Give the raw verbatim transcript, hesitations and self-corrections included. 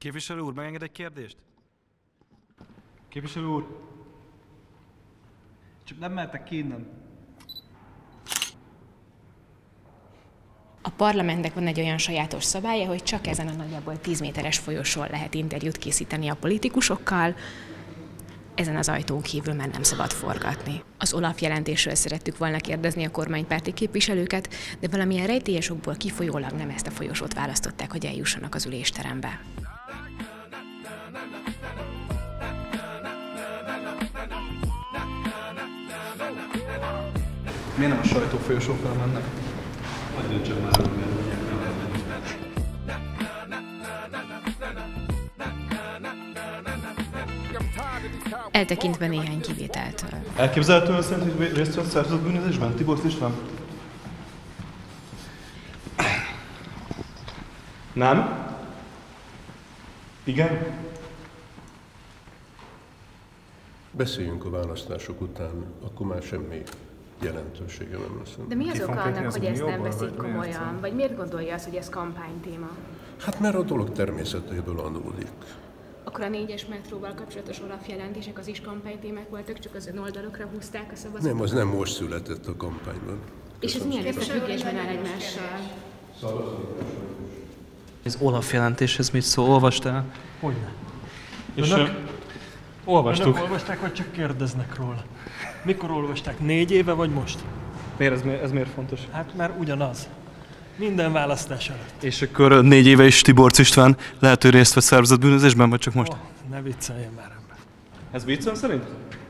Képviselő úr, megenged egy kérdést? Képviselő úr! Csak nem mehetek ki innen. A parlamentnek van egy olyan sajátos szabálya, hogy csak ezen a nagyjából tíz méteres folyosón lehet interjút készíteni a politikusokkal, ezen az ajtón kívül már nem szabad forgatni. Az OLAF jelentésről szerettük volna kérdezni a kormánypárti képviselőket, de valamilyen rejtélyes okból kifolyólag nem ezt a folyosót választották, hogy eljussanak az ülésterembe. Miért nem a sajtófolyosó fel mennek? Majd döntsön már, hogy nem Eltekintve néhány kivételtől. Elképzelhető ön szerint, hogy részt vett szervezett bűnözésben, Tiborcs István? Nem? Igen? Beszéljünk a választások után, akkor már semmi jelentősége nem lesz. De mi az oka annak, hogy ezt nem veszik komolyan? Vagy miért gondolja azt, hogy ez kampánytéma? Hát mert a dolog természetéből adódik. Akkor a négyes metróval kapcsolatos OLAF jelentések az is kampánytémák voltak, csak az ön oldalokra húzták a szavazatot? Nem, az nem most született a kampányban. És ez milyen összefüggésben áll egymással? Az OLAF jelentéshez mit szól? Olvastál? Hogyne. És Önök, olvastuk. önök olvasták, vagy csak kérdeznek róla? Mikor olvasták? Négy éve, vagy most? Miért ez, ez miért fontos? Hát már ugyanaz. Minden választás előtt. És akkor négy éve is Tiborcs István lehet, hogy részt vett szervezett bűnözésben, vagy csak most? Oh, ne vicceljen már ember. Ez viccem szerint?